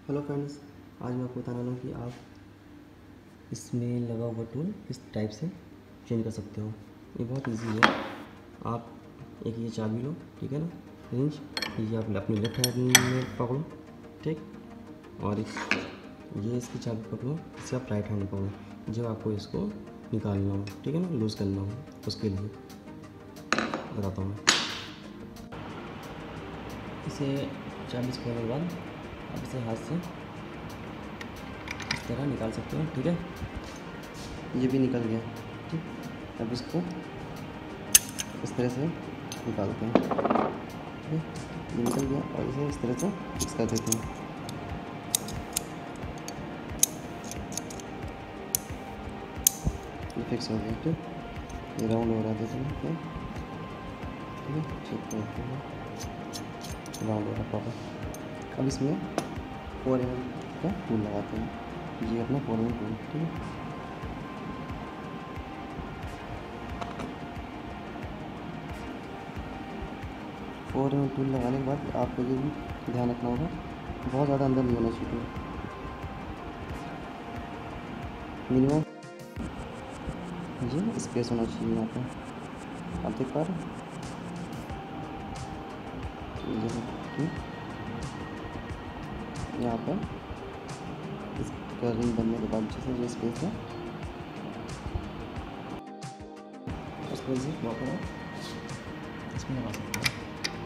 Hello friends, आज मैं आपको बताने वाला हूँ कि आप इसमें लगा हुआ टूल किस टाइप से चेंज कर सकते हो। ये बहुत इजी है। आप एक ये चाबी लो, ठीक है ना, रिंच, ये आप अपनी लेफ्ट हैंड में पकड़ो, ठीक, और ये इसकी चाबी पकड़ो, इसे आप राइट हैंड में पकड़ो जब आपको इसको निकालना हो, ठीक है ना, लूज़ करना हो। उसके लिए बताता हूँ मैं। इसे चाबी से खोलने के बाद आप इसे हाथ से इस तरह निकाल सकते हो, ठीक है। ये भी निकल गया, ठीक। अब इसको इस तरह से निकालते हैं, ठीक है। ये निकल गया और इसे इस तरह से फिक्स कर देते हैं। ये फिक्स हो गया, ठीक। ये राउंड हो रहा है, देखो, ठीक है, ठीक है, राउंड हो रहा प्रॉपर। अब इसमें 4 mm का टूल लगाते हैं। ये अपना 4 mm टूल, ठीक है। 4 mm टूल लगाने के बाद आपको ये भी ध्यान रखना होगा, बहुत ज़्यादा अंदर नहीं होना चाहिए। मिनिमम ये स्पेस होना चाहिए यहाँ पर, आप देख पा रहे हैं। यहाँ पर इसका रिंग बनने के बाद जैसे ये स्पेस है, उसको इसे वापस इसमें लगा सकते हैं।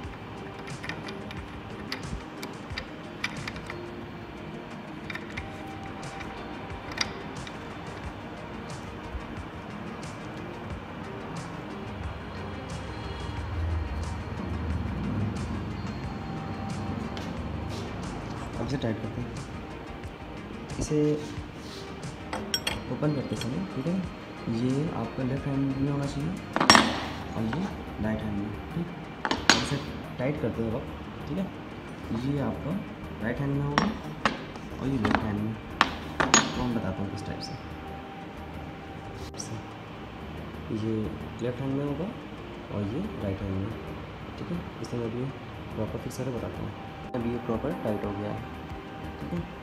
अब इसे टाइट करते हैं। इसे ओपन करते समय, ठीक है, ये आपका लेफ्ट हैंड में होना चाहिए और ये राइट हैंड में, ठीक। इसे टाइट करते हैं वक्त, ठीक है, ये आपका राइट हैंड में होगा और ये लेफ्ट हैंड में। तो हम बताता हूँ किस टाइप से। ये लेफ्ट हैंड में होगा और ये राइट हैंड में, ठीक है। इसे मैं भी प्रॉपर फिक्स करके बताता हूँ। अब ये प्रॉपर टाइट हो गया है, ठीक है।